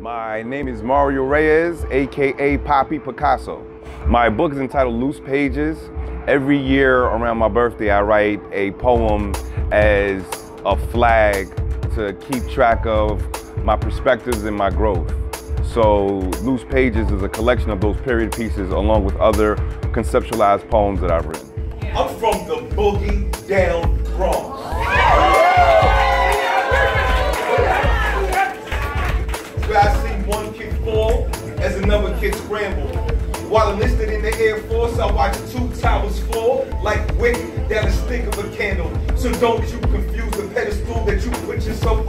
My name is Mario Reyes, aka Papi Picasso. My book is entitled Loose Pages. Every year around my birthday, I write a poem as a flag to keep track of my perspectives and my growth. So Loose Pages is a collection of those period pieces along with other conceptualized poems that I've written. I'm from the boogie down Bronx. Where I see one kid fall as another kid scramble. While enlisted in the Air Force, I watch two towers fall like wick down the stick of a candle. So don't you confuse the pedestal that you put yourself